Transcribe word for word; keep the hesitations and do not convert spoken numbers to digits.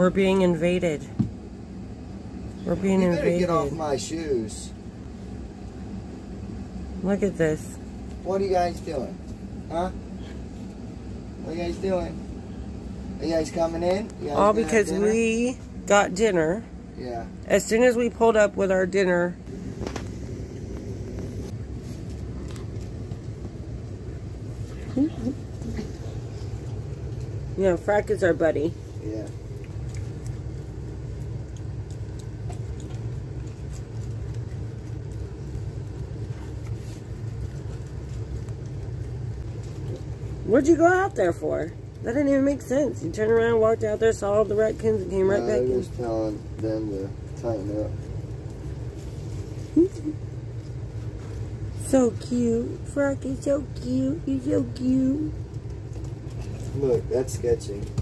We're being invaded. We're being you better invaded. Get off my shoes. Look at this. What are you guys doing? Huh? What are you guys doing? Are you guys coming in? You guys All gonna because have dinner? we got dinner. Yeah. As soon as we pulled up with our dinner. Yeah, Frack is our buddy. Yeah. What'd you go out there for? That didn't even make sense. You turned around, walked out there, saw all the raccoons, and came right uh, back I in. was telling them to tighten up. So cute. Frack is so cute. He's so cute. Look, that's sketching.